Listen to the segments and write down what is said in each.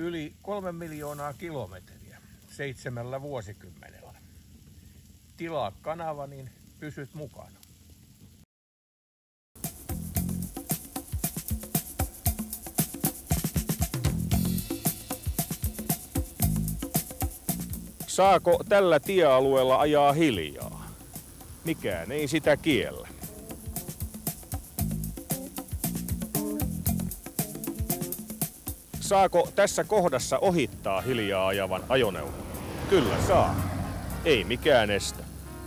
Yli 3 miljoonaa kilometriä 7 vuosikymmenellä. Tilaa kanava, niin pysyt mukana. Saako tällä tiealueella ajaa hiljaa? Mikään ei sitä kiellä. Saako tässä kohdassa ohittaa hiljaa ajavan ajoneuvon? Kyllä saa. Ei mikään estä.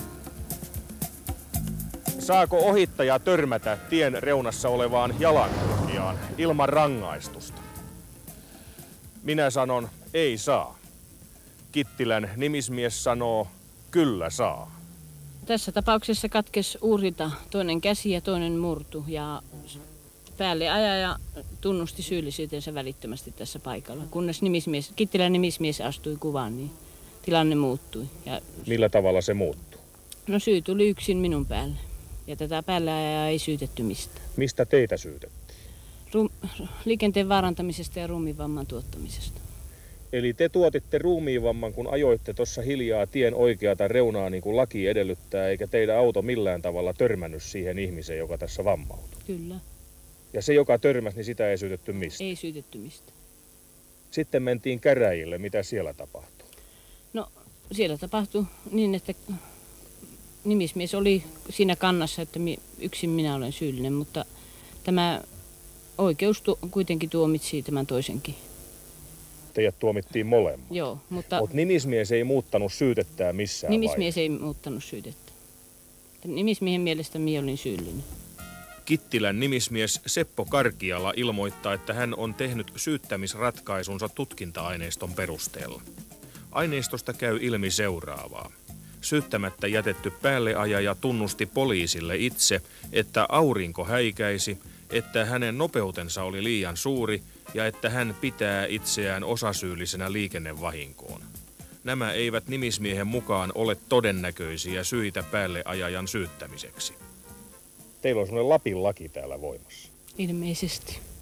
Saako ohittaja törmätä tien reunassa olevaan jalankulkijaan ilman rangaistusta? Minä sanon, ei saa. Kittilän nimismies sanoo, kyllä saa. Tässä tapauksessa katkesi uurilta toinen käsi ja toinen murtu ja päälle ajaja tunnusti syyllisyytensä välittömästi tässä paikalla. Kunnes Kittilän nimismies astui kuvaan, niin tilanne muuttui. Millä tavalla se muuttui? No syy tuli yksin minun päälle ja tätä päälle ajajaa ei syytetty mistään. Mistä teitä syytettiin? Liikenteen vaarantamisesta ja ruumiinvamman tuottamisesta. Eli te tuotitte ruumiinvamman, kun ajoitte tuossa hiljaa tien oikeata reunaa niin kuin laki edellyttää, eikä teidän auto millään tavalla törmännyt siihen ihmiseen, joka tässä vammautui? Kyllä. Ja se, joka törmäsi, niin sitä ei syytetty mistä? Ei syytetty mistä. Sitten mentiin käräjille. Mitä siellä tapahtui? No, siellä tapahtui niin, että nimismies oli siinä kannassa, että yksin minä olen syyllinen, mutta tämä oikeus kuitenkin tuomitsi tämän toisenkin. Teidät tuomittiin molemmat. Joo, mutta nimismies ei muuttanut syytettä missään nimismies ei muuttanut syytettä. Nimismiehen mielestä minä olin syyllinen. Kittilän nimismies Seppo Karkiala ilmoittaa, että hän on tehnyt syyttämisratkaisunsa tutkinta-aineiston perusteella. Aineistosta käy ilmi seuraavaa. Syyttämättä jätetty päälleajaja tunnusti poliisille itse, että aurinko häikäisi, että hänen nopeutensa oli liian suuri ja että hän pitää itseään osasyyllisenä liikennevahinkoon. Nämä eivät nimismiehen mukaan ole todennäköisiä syitä päälleajajan syyttämiseksi. Teillä on semmoinen Lapin laki täällä voimassa. Ilmeisesti.